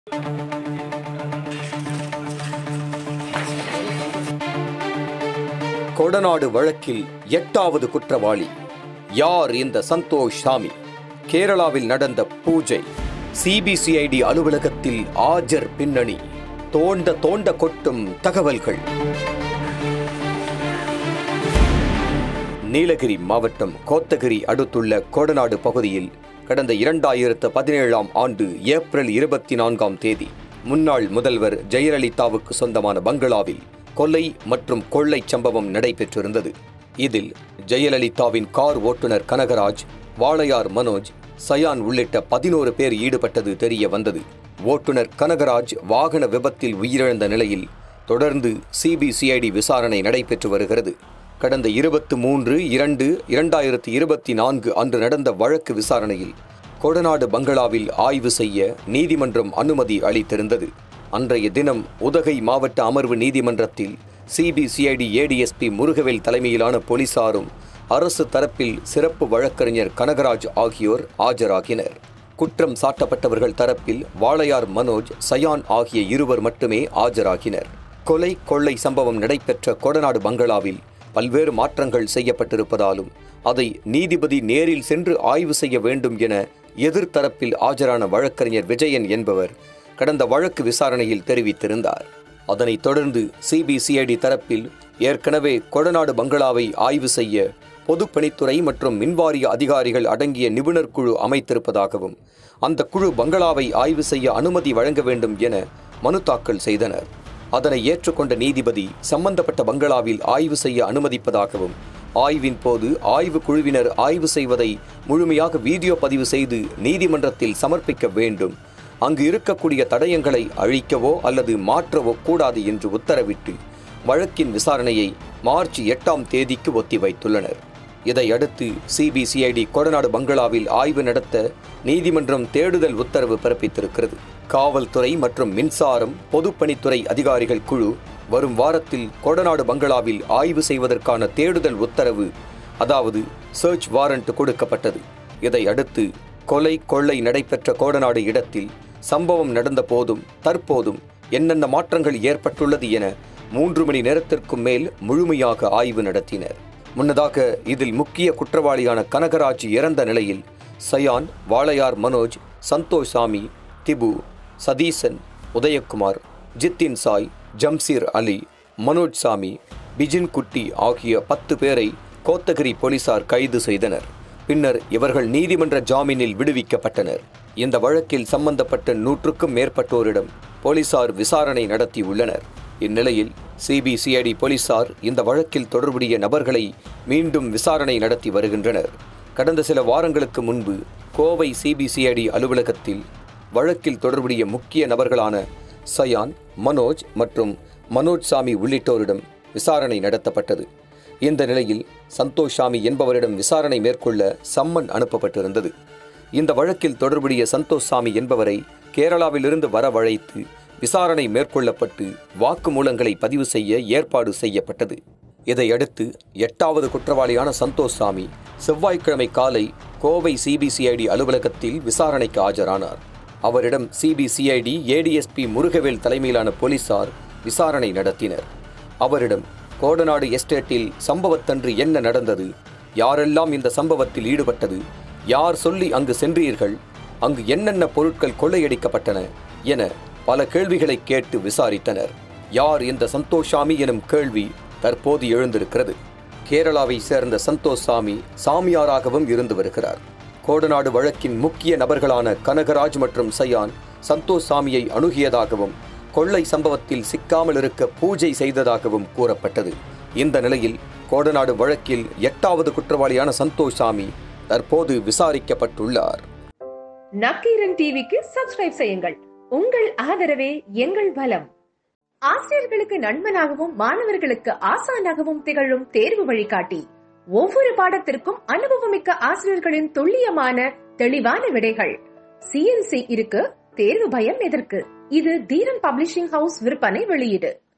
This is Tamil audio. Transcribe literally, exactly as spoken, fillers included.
கொடநாடு வழக்கில் எட்டாவது குற்றவாளி யார் இந்த சந்தோஷ் சாமி? கேரளாவில் நடந்த பூஜை, சிபிசிஐடி அலுவலகத்தில் ஆஜர் பின்னணி, தோண்ட தோண்ட கொட்டும் தகவல்கள். நீலகிரி மாவட்டம் கோத்தகிரி அடுத்துள்ள கொடநாடு பகுதியில் கடந்த இரண்டாயிரத்து பதினேழாம் ஆண்டு ஏப்ரல் இருபத்தி நான்காம் தேதி முன்னாள் முதல்வர் ஜெயலலிதாவுக்கு சொந்தமான பங்களாவில் கொலை மற்றும் கொள்ளை சம்பவம் நடைபெற்றிருந்தது. இதில் ஜெயலலிதாவின் கார் ஓட்டுநர் கனகராஜ், வாளையார் மனோஜ், சயான் உள்ளிட்ட பதினோரு பேர் ஈடுபட்டது தெரிய வந்தது. ஓட்டுநர் கனகராஜ் வாகன விபத்தில் உயிரிழந்த நிலையில் தொடர்ந்து சிபிசிஐடி விசாரணை நடைபெற்று வருகிறது. கடந்த இருபத்தி மூன்று இரண்டு இரண்டாயிரத்தி இருபத்தி நான்கு அன்று நடந்த வழக்கு விசாரணையில் கொடநாடு பங்களாவில் ஆய்வு செய்ய நீதிமன்றம் அனுமதி அளித்திருந்தது. அன்றைய தினம் உதகை மாவட்ட அமர்வு நீதிமன்றத்தில் சிபிசிஐடி ஏடிஎஸ்பி முருகவேல் தலைமையிலான போலீசாரும் அரசு தரப்பில் சிறப்பு வழக்கறிஞர் கனகராஜ் ஆகியோர் ஆஜராகினர். குற்றம் சாட்டப்பட்டவர்கள் தரப்பில் வாளையார் மனோஜ், சயான் ஆகிய இருவர் மட்டுமே ஆஜராகினர். கொலை கொள்ளை சம்பவம் நடைபெற்ற கொடநாடு பங்களாவில் பல்வேறு மாற்றங்கள் செய்யப்பட்டிருப்பதாலும் அதை நீதிபதி நேரில் சென்று ஆய்வு செய்ய வேண்டும் என எதிர்த்தரப்பில் ஆஜரான வழக்கறிஞர் விஜயன் என்பவர் கடந்த வழக்கு விசாரணையில் தெரிவித்திருந்தார். அதனைத் தொடர்ந்து சிபிசிஐடி தரப்பில் ஏற்கனவே கொடநாடு பங்களாவை ஆய்வு செய்ய பொதுப்பணித்துறை மற்றும் மின்வாரிய அதிகாரிகள் அடங்கிய நிபுணர் குழு அமைத்திருப்பதாகவும் அந்த குழு பங்களாவை ஆய்வு செய்ய அனுமதி வழங்க வேண்டும் என மனு தாக்கல் செய்தனர். அதனை ஏற்றுக்கொண்ட நீதிபதி சம்பந்தப்பட்ட பங்களாவில் ஆய்வு செய்ய அனுமதிப்பதாகவும் ஆய்வின் போது ஆய்வு குழுவினர் ஆய்வு செய்வதை முழுமையாக வீடியோ பதிவு செய்து நீதிமன்றத்தில் சமர்ப்பிக்க வேண்டும், அங்கு இருக்கக்கூடிய தடயங்களை அழிக்கவோ அல்லது மாற்றவோ கூடாது என்று உத்தரவிட்டு வழக்கின் விசாரணையை மார்ச் எட்டாம் தேதிக்கு ஒத்திவைத்துள்ளனர். இதையடுத்து சிபிசிஐடி கொடநாடு பங்களாவில் ஆய்வு நடத்த நீதிமன்றம் தேடுதல் உத்தரவு பிறப்பித்திருக்கிறது. காவல்துறை மற்றும் மின்சாரம் பொதுப்பணித்துறை அதிகாரிகள் குழு வரும் வாரத்தில் கொடநாடு பங்களாவில் ஆய்வு செய்வதற்கான தேடுதல் உத்தரவு, அதாவது சர்ச் வாரண்ட் கொடுக்கப்பட்டது. இதையடுத்து கொலை கொள்ளை நடைபெற்ற கோடநாடு இடத்தில் சம்பவம் நடந்த போதும் தற்போதும் என்னென்ன மாற்றங்கள் ஏற்பட்டுள்ளது என மூன்று மணி நேரத்திற்கும் மேல் முழுமையாக ஆய்வு நடத்தினர். முன்னதாக இதில் முக்கிய குற்றவாளியான கனகராஜ் இறந்த நிலையில் சயான், வாளையார் மனோஜ், சந்தோஷ் சாமி, திபு, சதீசன், உதயகுமார், ஜித்தின் சாய், ஜம்சீர் அலி, மனோஜ் சாமி, பிஜின் குட்டி ஆகிய பத்து பேரை கோத்தகிரி போலீசார் கைது செய்தனர். பின்னர் இவர்கள் நீதிமன்ற ஜாமீனில் விடுவிக்கப்பட்டனர். இந்த வழக்கில் சம்பந்தப்பட்ட நூற்றுக்கும் மேற்பட்டோரிடம் போலீசார் விசாரணை நடத்தியுள்ளனர். இந்நிலையில் சிபிசிஐடி போலீசார் இந்த வழக்கில் தொடர்புடைய நபர்களை மீண்டும் விசாரணை நடத்தி வருகின்றனர். கடந்த சில வாரங்களுக்கு முன்பு கோவை சிபிசிஐடி அலுவலகத்தில் வழக்கில் தொடர்புடைய முக்கிய நபர்களான சயான், மனோஜ் மற்றும் மனோஜ் சாமி உள்ளிட்டோரிடம் விசாரணை நடத்தப்பட்டது. இந்த நிலையில் சந்தோஷ் சாமி என்பவரிடம் விசாரணை மேற்கொள்ள சம்மன் அனுப்பப்பட்டிருந்தது. இந்த வழக்கில் தொடர்புடைய சந்தோஷ் சாமி என்பவரை கேரளாவிலிருந்து வரவழைத்து விசாரணை மேற்கொள்ளப்பட்டு வாக்குமூலங்களை பதிவு செய்ய ஏற்பாடு செய்யப்பட்டது. இதையடுத்து எட்டாவது குற்றவாளியான சந்தோஷ் சாமி செவ்வாய்க்கிழமை காலை கோவை சிபிசிஐடி அலுவலகத்தில் விசாரணைக்கு ஆஜரானார். அவரிடம் சிபிசிஐடி ஏடிஎஸ்பி முருகவேல் தலைமையிலான போலீசார் விசாரணை நடத்தினர். அவரிடம் கோடநாடு எஸ்டேட்டில் சம்பவத்தன்று என்ன நடந்தது, யாரெல்லாம் இந்த சம்பவத்தில் ஈடுபட்டது, யார் சொல்லி அங்கு சென்றீர்கள், அங்கு என்னென்ன பொருட்கள் கொள்ளையடிக்கப்பட்டன என பல கேள்விகளை கேட்டு விசாரித்தனர். யார் இந்த சந்தோஷ் சாமி எனும் கேள்வி தற்போது எழுந்திருக்கிறது. கேரளாவை சேர்ந்த சந்தோஷ் சாமி சாமியாராகவும் இருந்து வருகிறார். கோடநாடு வழக்கின் முக்கிய நபர்களான கனகராஜ் மற்றும் சயான் சந்தோஷ் சாமியை அணுகியதாகவும் கொள்ளை சம்பவத்தில் சிக்காமல் இருக்க பூஜை செய்ததாகவும் கூறப்பட்டது. இந்த நிலையில் கோடநாடு வழக்கில் எட்டாவது குற்றவாளியான சந்தோஷ் சாமி தற்போது விசாரிக்கப்பட்டுள்ளார். நக்கீரன் டிவிக்கு சப்ஸ்கிரைப் செய்யுங்கள். உங்கள் ஆதரவே எங்கள் பலம். ஆசிரியர்களுக்கு நண்பனாகவும் மாணவர்களுக்கு ஆசானாகவும் திகழும் தேர்வு வழிகாட்டி. ஒவ்வொரு பாடத்திற்கும் அனுபவமிக்க ஆசிரியர்களின் துல்லியமான தெளிவான விடைகள். சிஎன்சி இருக்கு, தேர்வு பயம் எதற்கு? இது தீரன் பப்ளிஷிங் ஹவுஸ் விற்பனை வெளியீடு.